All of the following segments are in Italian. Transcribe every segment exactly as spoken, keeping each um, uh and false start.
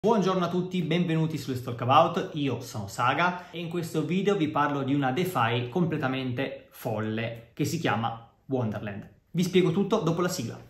Buongiorno a tutti, benvenuti su Let's Talk About, io sono Saga e in questo video vi parlo di una DeFi completamente folle che si chiama Wonderland. Vi spiego tutto dopo la sigla.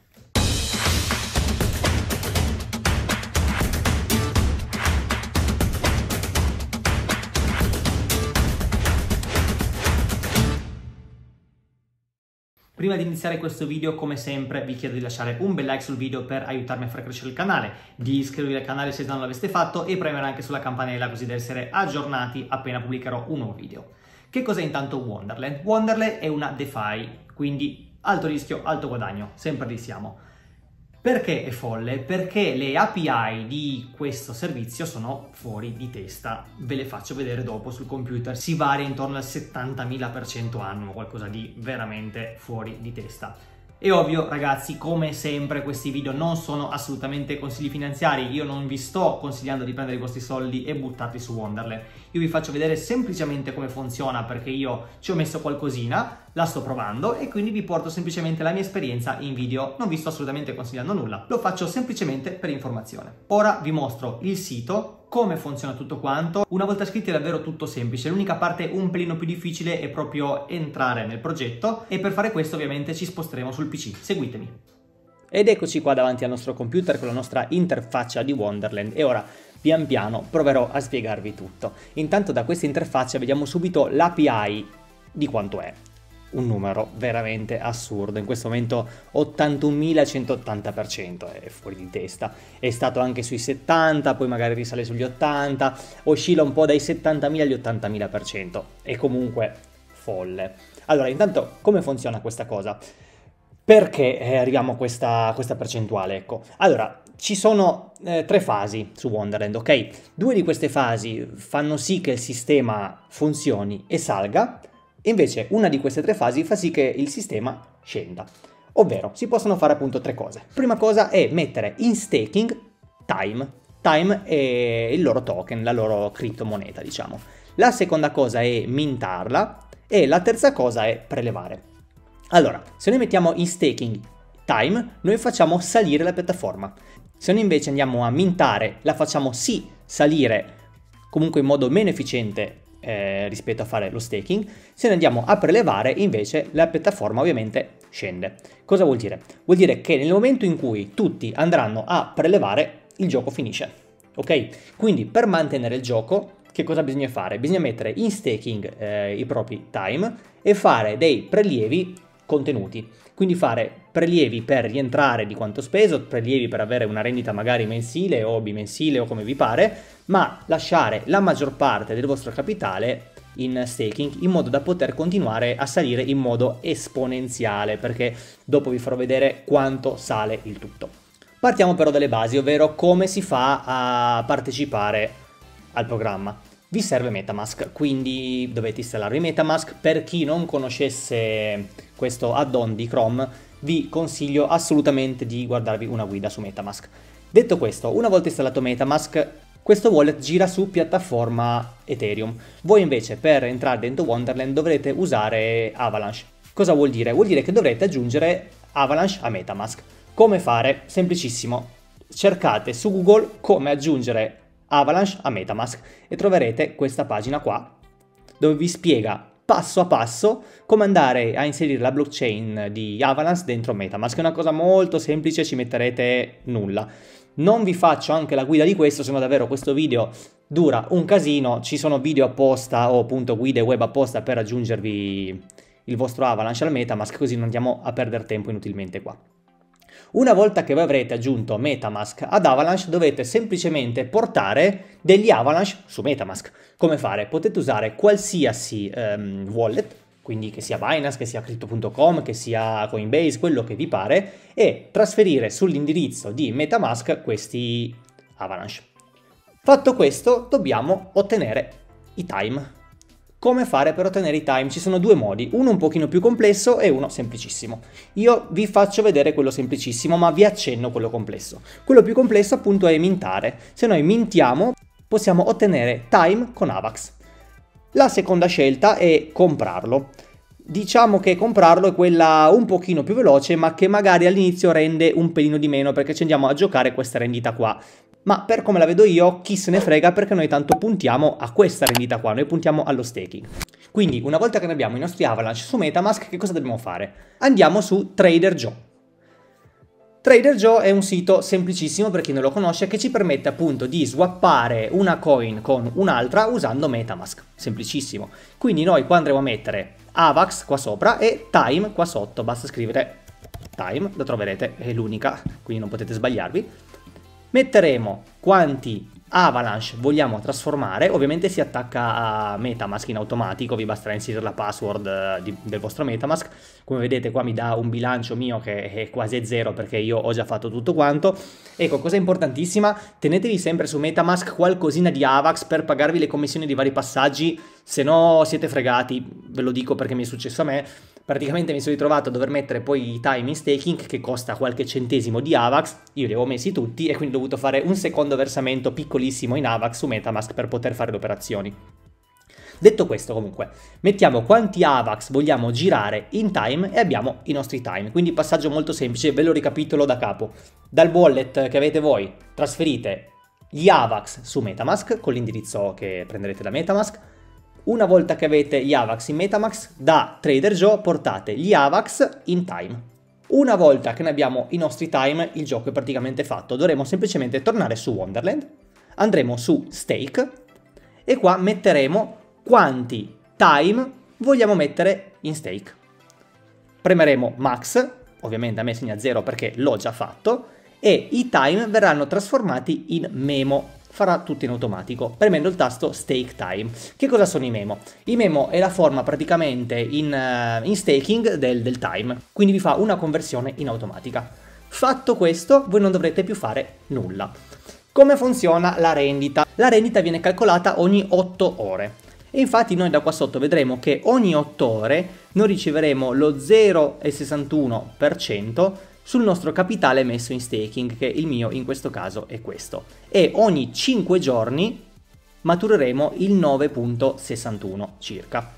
Prima di iniziare questo video, come sempre, vi chiedo di lasciare un bel like sul video per aiutarmi a far crescere il canale, di iscrivervi al canale se non l'aveste fatto e premere anche sulla campanella così da essere aggiornati appena pubblicherò un nuovo video. Che cos'è intanto Wonderland? Wonderland è una DeFi, quindi alto rischio, alto guadagno, sempre lì siamo. Perché è folle? Perché le A P I di questo servizio sono fuori di testa. Ve le faccio vedere dopo sul computer. Si varia intorno al settantamila per cento annuo, qualcosa di veramente fuori di testa. È ovvio, ragazzi, come sempre questi video non sono assolutamente consigli finanziari. Io non vi sto consigliando di prendere i vostri soldi e buttarli su Wonderland. Io vi faccio vedere semplicemente come funziona perché io ci ho messo qualcosina, la sto provando e quindi vi porto semplicemente la mia esperienza in video. Non vi sto assolutamente consigliando nulla, lo faccio semplicemente per informazione. Ora vi mostro il sito, come funziona tutto quanto. Una volta iscritti è davvero tutto semplice, l'unica parte un pelino più difficile è proprio entrare nel progetto e per fare questo ovviamente ci sposteremo sul P C. Seguitemi. Ed eccoci qua davanti al nostro computer con la nostra interfaccia di Wonderland e ora pian piano proverò a spiegarvi tutto. Intanto da questa interfaccia vediamo subito l'A P I di quanto è. Un numero veramente assurdo, in questo momento ottantunomilacentottanta per cento, è fuori di testa, è stato anche sui settanta, poi magari risale sugli ottanta, oscilla un po' dai settantamila agli ottantamila per cento, è comunque folle. Allora, intanto come funziona questa cosa? Perché eh, arriviamo a questa, questa percentuale? Ecco, allora, ci sono eh, tre fasi su Wonderland, ok? Due di queste fasi fanno sì che il sistema funzioni e salga, invece una di queste tre fasi fa sì che il sistema scenda, ovvero si possono fare appunto tre cose. La prima cosa è mettere in staking Time. Time è il loro token, la loro criptomoneta, diciamo. La seconda cosa è mintarla e la terza cosa è prelevare. Allora, se noi mettiamo in staking Time, noi facciamo salire la piattaforma. Se noi invece andiamo a mintare, la facciamo sì salire comunque in modo meno efficiente Eh, rispetto a fare lo staking. Se ne andiamo a prelevare invece la piattaforma ovviamente scende. Cosa vuol dire? Vuol dire che nel momento in cui tutti andranno a prelevare il gioco finisce, ok? Quindi per mantenere il gioco che cosa bisogna fare? Bisogna mettere in staking eh, i propri time e fare dei prelievi contenuti, quindi fare prelievi per rientrare di quanto speso, prelievi per avere una rendita magari mensile o bimensile o come vi pare, ma lasciare la maggior parte del vostro capitale in staking in modo da poter continuare a salire in modo esponenziale, perché dopo vi farò vedere quanto sale il tutto. Partiamo però dalle basi, ovvero come si fa a partecipare al programma. Vi serve MetaMask, quindi dovete installarvi MetaMask. Per chi non conoscesse questo add-on di Chrome, vi consiglio assolutamente di guardarvi una guida su MetaMask. Detto questo, una volta installato MetaMask, questo wallet gira su piattaforma Ethereum. Voi invece per entrare dentro Wonderland dovrete usare Avalanche. Cosa vuol dire? Vuol dire che dovrete aggiungere Avalanche a MetaMask. Come fare? Semplicissimo. Cercate su Google come aggiungere Avalanche a MetaMask e troverete questa pagina qua dove vi spiega passo a passo come andare a inserire la blockchain di Avalanche dentro MetaMask. È una cosa molto semplice, ci metterete nulla. Non vi faccio anche la guida di questo, se no davvero questo video dura un casino. Ci sono video apposta o appunto guide web apposta per aggiungervi il vostro Avalanche al MetaMask, così non andiamo a perdere tempo inutilmente qua. Una volta che voi avrete aggiunto MetaMask ad Avalanche, dovete semplicemente portare degli Avalanche su MetaMask. Come fare? Potete usare qualsiasi um, wallet, quindi che sia Binance, che sia Crypto punto com, che sia Coinbase, quello che vi pare, e trasferire sull'indirizzo di MetaMask questi Avalanche. Fatto questo, dobbiamo ottenere i time. Come fare per ottenere i time? Ci sono due modi, uno un pochino più complesso e uno semplicissimo. Io vi faccio vedere quello semplicissimo, ma vi accenno quello complesso. Quello più complesso appunto è mintare. Se noi mintiamo possiamo ottenere time con Avax. La seconda scelta è comprarlo. Diciamo che comprarlo è quella un pochino più veloce, ma che magari all'inizio rende un pelino di meno perché ci andiamo a giocare questa rendita qua. Ma per come la vedo io, chi se ne frega, perché noi tanto puntiamo a questa rendita qua, noi puntiamo allo staking. Quindi una volta che ne abbiamo i nostri Avalanche su MetaMask, che cosa dobbiamo fare? Andiamo su Trader Joe. Trader Joe è un sito semplicissimo per chi non lo conosce, che ci permette appunto di swappare una coin con un'altra usando MetaMask. Semplicissimo. Quindi noi qua andremo a mettere AVAX qua sopra e Time qua sotto, basta scrivere Time, lo troverete, è l'unica, quindi non potete sbagliarvi. Metteremo quanti Avalanche vogliamo trasformare, ovviamente si attacca a MetaMask in automatico, vi basterà inserire la password di, del vostro MetaMask. Come vedete qua mi dà un bilancio mio che è quasi a zero perché io ho già fatto tutto quanto. Ecco, cosa importantissima, tenetevi sempre su MetaMask qualcosina di AVAX per pagarvi le commissioni di vari passaggi, se no siete fregati, ve lo dico perché mi è successo a me. Praticamente mi sono ritrovato a dover mettere poi i time in staking che costa qualche centesimo di AVAX, io li avevo messi tutti e quindi ho dovuto fare un secondo versamento piccolissimo in AVAX su MetaMask per poter fare le operazioni. Detto questo comunque, mettiamo quanti AVAX vogliamo girare in time e abbiamo i nostri time, quindi passaggio molto semplice, ve lo ricapitolo da capo. Dal wallet che avete voi trasferite gli AVAX su MetaMask con l'indirizzo che prenderete da MetaMask. Una volta che avete gli AVAX in MetaMask, da Trader Joe portate gli AVAX in time. Una volta che ne abbiamo i nostri time, il gioco è praticamente fatto. Dovremo semplicemente tornare su Wonderland, andremo su Stake e qua metteremo quanti time vogliamo mettere in stake. Premeremo Max, ovviamente a me segna zero perché l'ho già fatto, e i time verranno trasformati in memo. Farà tutto in automatico, premendo il tasto Stake Time. Che cosa sono i memo? I memo è la forma praticamente in, uh, in staking del, del time, quindi vi fa una conversione in automatica. Fatto questo, voi non dovrete più fare nulla. Come funziona la rendita? La rendita viene calcolata ogni otto ore. E infatti noi da qua sotto vedremo che ogni otto ore noi riceveremo lo zero virgola sessantuno per cento sul nostro capitale messo in staking, che il mio in questo caso è questo, e ogni cinque giorni matureremo il nove virgola sessantuno circa.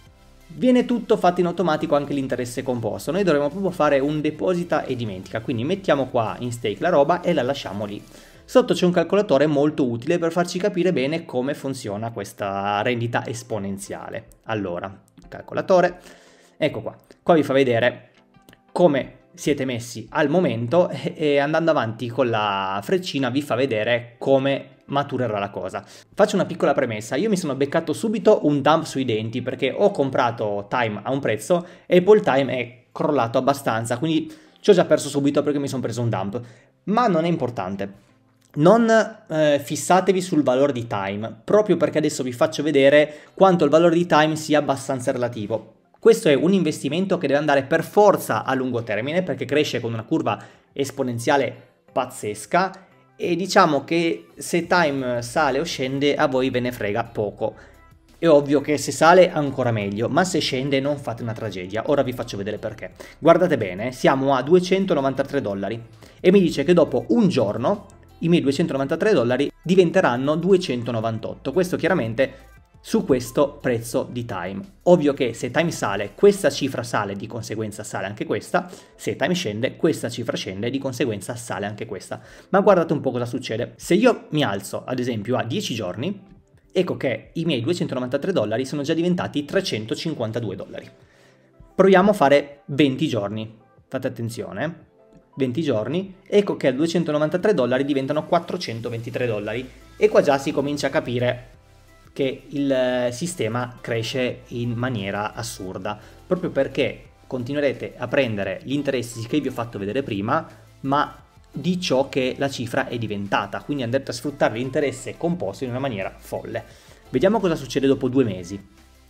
Viene tutto fatto in automatico, anche l'interesse composto, noi dovremo proprio fare un deposita e dimentica, quindi mettiamo qua in stake la roba e la lasciamo lì. Sotto c'è un calcolatore molto utile per farci capire bene come funziona questa rendita esponenziale. Allora, calcolatore, ecco qua, qua vi fa vedere come siete messi al momento e, e andando avanti con la freccina vi fa vedere come maturerà la cosa. Faccio una piccola premessa, io mi sono beccato subito un dump sui denti perché ho comprato time a un prezzo e poi il time è crollato abbastanza, quindi ci ho già perso subito perché mi sono preso un dump, ma non è importante. Non eh, fissatevi sul valore di time, proprio perché adesso vi faccio vedere quanto il valore di time sia abbastanza relativo. Questo è un investimento che deve andare per forza a lungo termine perché cresce con una curva esponenziale pazzesca e diciamo che se time sale o scende a voi ve ne frega poco. È ovvio che se sale ancora meglio, ma se scende non fate una tragedia. Ora vi faccio vedere perché. Guardate bene, siamo a duecentonovantatré dollari e mi dice che dopo un giorno i miei duecentonovantatré dollari diventeranno duecentonovantotto. Questo chiaramente su questo prezzo di time. Ovvio che se time sale, questa cifra sale, di conseguenza sale anche questa, se time scende, questa cifra scende, di conseguenza sale anche questa. Ma guardate un po' cosa succede. Se io mi alzo, ad esempio, a dieci giorni, ecco che i miei duecentonovantatré dollari sono già diventati trecentocinquantadue dollari. Proviamo a fare venti giorni. Fate attenzione, venti giorni, ecco che a duecentonovantatré dollari diventano quattrocentoventitré dollari. E qua già si comincia a capire che il sistema cresce in maniera assurda, proprio perché continuerete a prendere gli interessi che vi ho fatto vedere prima, ma di ciò che la cifra è diventata, quindi andrete a sfruttare l'interesse composto in una maniera folle. Vediamo cosa succede dopo due mesi.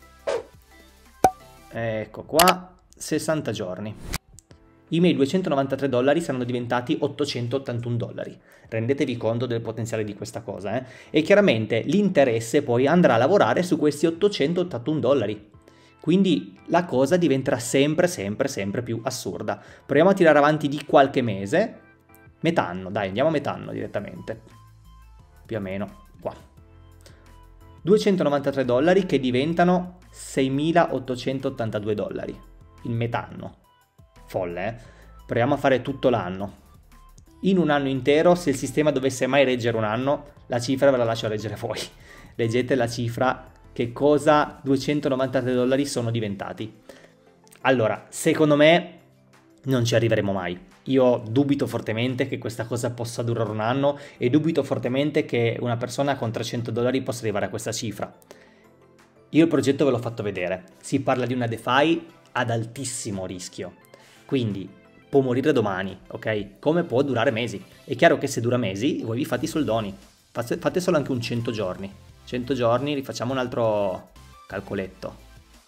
Ecco qua, sessanta giorni. I miei duecentonovantatré dollari saranno diventati ottocentottantuno dollari. Rendetevi conto del potenziale di questa cosa, eh? E chiaramente l'interesse poi andrà a lavorare su questi ottocentottantuno dollari. Quindi la cosa diventerà sempre, sempre, sempre più assurda. Proviamo a tirare avanti di qualche mese. Metà anno, dai, andiamo a metà anno direttamente. Più o meno, qua. duecentonovantatré dollari che diventano seimilaottocentottantadue dollari. Il metà anno. Folle, eh? Proviamo a fare tutto l'anno. in un anno intero, se il sistema dovesse mai reggere un anno, la cifra ve la lascio leggere voi. Leggete la cifra, che cosa duecentonovantatré dollari sono diventati. Allora, secondo me non ci arriveremo mai. Io dubito fortemente che questa cosa possa durare un anno e dubito fortemente che una persona con trecento dollari possa arrivare a questa cifra. Io il progetto ve l'ho fatto vedere. Si parla di una DeFi ad altissimo rischio. Quindi può morire domani, ok? Come può durare mesi. È chiaro che se dura mesi voi vi fate i soldoni. Fate solo anche un cento giorni. cento giorni, rifacciamo un altro calcoletto.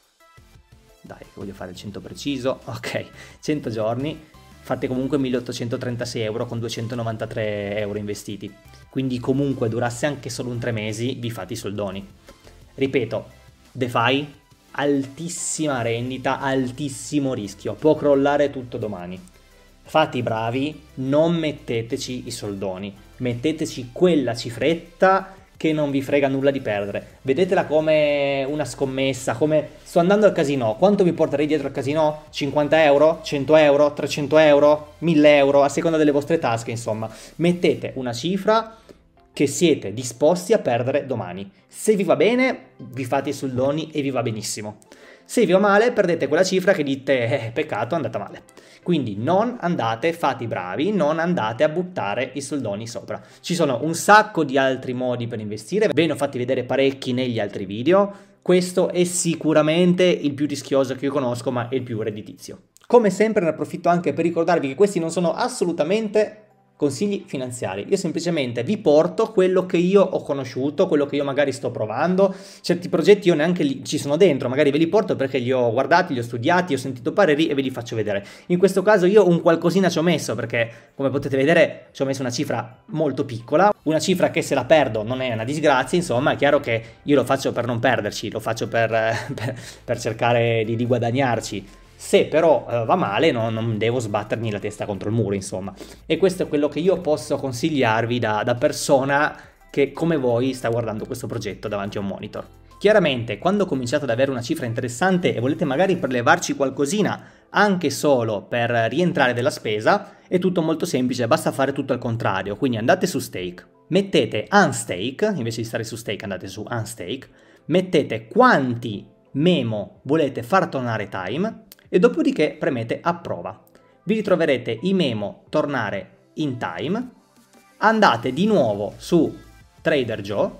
Dai, voglio fare il cento preciso. Ok, cento giorni, fate comunque milleottocentotrentasei euro con duecentonovantatré euro investiti. Quindi comunque durasse anche solo un tre mesi, vi fate i soldoni. Ripeto, DeFi, altissima rendita, altissimo rischio. Può crollare tutto domani. Fate i bravi, non metteteci i soldoni. Metteteci quella cifretta che non vi frega nulla di perdere. Vedetela come una scommessa, come sto andando al casino, quanto mi porterei dietro al casino? cinquanta euro? cento euro? trecento euro? mille euro? A seconda delle vostre tasche, insomma. Mettete una cifra che siete disposti a perdere domani. Se vi va bene, vi fate i soldoni e vi va benissimo. Se vi va male, perdete quella cifra che dite, eh, peccato, è andata male. Quindi non andate, fate i bravi, non andate a buttare i soldoni sopra. Ci sono un sacco di altri modi per investire, ve ne ho fatti vedere parecchi negli altri video. Questo è sicuramente il più rischioso che io conosco, ma è il più redditizio. Come sempre ne approfitto anche per ricordarvi che questi non sono assolutamente consigli finanziari. Io semplicemente vi porto quello che io ho conosciuto, quello che io magari sto provando. Certi progetti io neanche li, ci sono dentro, magari ve li porto perché li ho guardati, li ho studiati, ho sentito pareri e ve li faccio vedere. In questo caso io un qualcosina ci ho messo perché, come potete vedere, ci ho messo una cifra molto piccola, una cifra che se la perdo non è una disgrazia, insomma. È chiaro che io lo faccio per non perderci, lo faccio per, per, per cercare di, di guadagnarci. Se però uh, va male no, non devo sbattermi la testa contro il muro, insomma. E questo è quello che io posso consigliarvi da, da persona che come voi sta guardando questo progetto davanti a un monitor. Chiaramente quando cominciate ad avere una cifra interessante e volete magari prelevarci qualcosina anche solo per rientrare della spesa, è tutto molto semplice, basta fare tutto al contrario. Quindi andate su Stake, mettete Unstake, invece di stare su Stake andate su Unstake, mettete quanti memo volete far tornare time e dopodiché premete approva. Vi ritroverete i memo tornare in time, andate di nuovo su Trader Joe,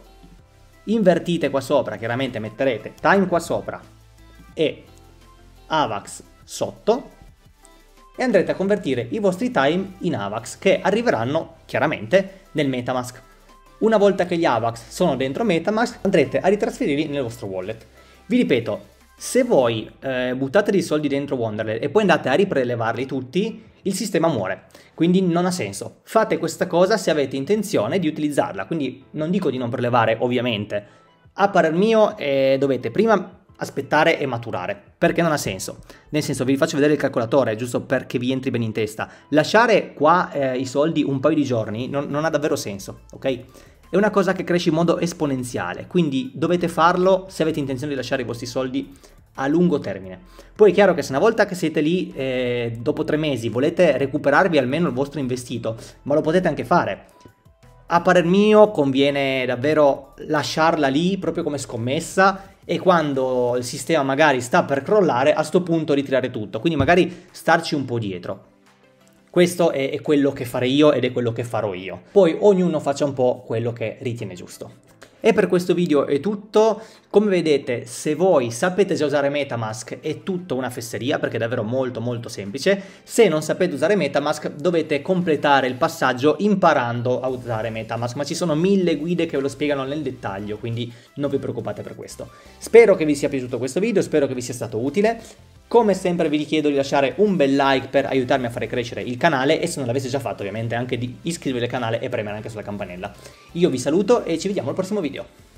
invertite qua sopra, chiaramente metterete time qua sopra e AVAX sotto e andrete a convertire i vostri time in AVAX che arriveranno chiaramente nel MetaMask. Una volta che gli AVAX sono dentro MetaMask andrete a ritrasferirli nel vostro wallet. Vi ripeto, se voi eh, buttate dei soldi dentro Wonderland e poi andate a riprelevarli tutti, il sistema muore, quindi non ha senso. Fate questa cosa se avete intenzione di utilizzarla, quindi non dico di non prelevare ovviamente. A parer mio eh, dovete prima aspettare e maturare, perché non ha senso. Nel senso, vi faccio vedere il calcolatore, giusto perché vi entri bene in testa. Lasciare qua eh, i soldi un paio di giorni non, non ha davvero senso, ok? È una cosa che cresce in modo esponenziale, quindi dovete farlo se avete intenzione di lasciare i vostri soldi a lungo termine. Poi è chiaro che se una volta che siete lì, eh, dopo tre mesi, volete recuperarvi almeno il vostro investito, ma lo potete anche fare. A parer mio conviene davvero lasciarla lì proprio come scommessa e quando il sistema magari sta per crollare, a sto punto ritirare tutto, quindi magari starci un po' dietro. Questo è, è quello che farei io ed è quello che farò io. Poi ognuno faccia un po' quello che ritiene giusto. E per questo video è tutto. Come vedete, se voi sapete già usare MetaMask è tutto una fesseria perché è davvero molto molto semplice. Se non sapete usare MetaMask dovete completare il passaggio imparando a usare MetaMask, ma ci sono mille guide che ve lo spiegano nel dettaglio, quindi non vi preoccupate per questo. Spero che vi sia piaciuto questo video, spero che vi sia stato utile. Come sempre vi richiedo di lasciare un bel like per aiutarmi a fare crescere il canale e se non l'aveste già fatto ovviamente anche di iscrivervi al canale e premere anche sulla campanella. Io vi saluto e ci vediamo al prossimo video.